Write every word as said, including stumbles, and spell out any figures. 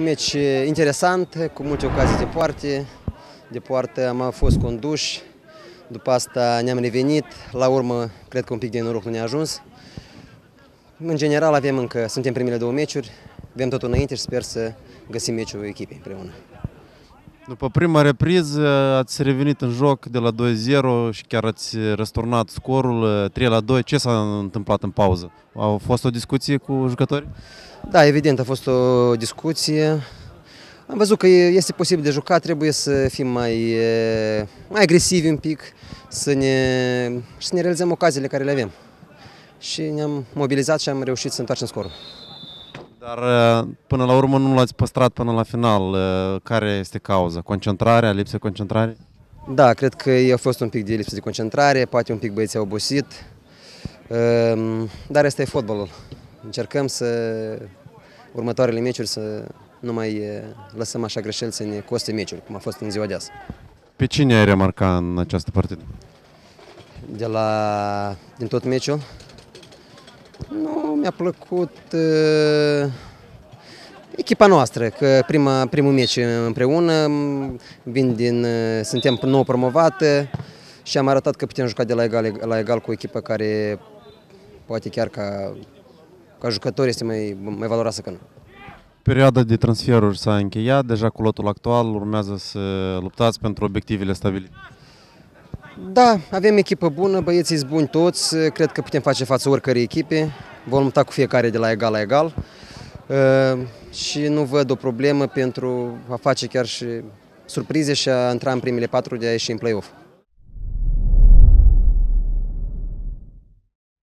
Un meci interesant, cu multe ocazii de poarte. De poartă am fost conduși, după asta ne-am revenit, la urmă cred că un pic de noroc nu ne-a ajuns. În general avem încă, suntem primele două meciuri, avem totul înainte și sper să găsim meciul echipei împreună. După prima repriză ați revenit în joc de la doi zero și chiar ați răsturnat scorul trei la doi. Ce s-a întâmplat în pauză? A fost o discuție cu jucătorii? Da, evident, a fost o discuție. Am văzut că este posibil de jucat, trebuie să fim mai, mai agresivi un pic, să ne, să ne realizăm ocaziile care le avem. Și ne-am mobilizat și am reușit să întoarcem scorul. Dar până la urmă nu l-ați păstrat până la final. Care este cauza? Concentrarea, lipsă de concentrare? Da, cred că a fost un pic de lipsă de concentrare, poate un pic băieții au obosit, dar asta e fotbalul. Încercăm să următoarele meciuri să nu mai lăsăm așa greșeli să ne coste meciuri, cum a fost în ziua de azi. Pe cine ai remarcat în această partidă? De la, din tot meciul? Nu, mi-a plăcut uh, echipa noastră, că prima, primul meci împreună, vin din, uh, suntem nou promovată și am arătat că putem juca de la egal la egal cu o echipă care poate chiar ca, ca jucător este mai, mai valoroasă că nu. Perioada de transferuri s-a încheiat, deja cu lotul actual urmează să luptați pentru obiectivele stabilite. Da, avem echipă bună, băieții sunt buni toți, cred că putem face față oricărei echipe, vom lupta cu fiecare de la egal la egal și nu văd o problemă pentru a face chiar și surprize și a intra în primele patru de a ieși în play-off.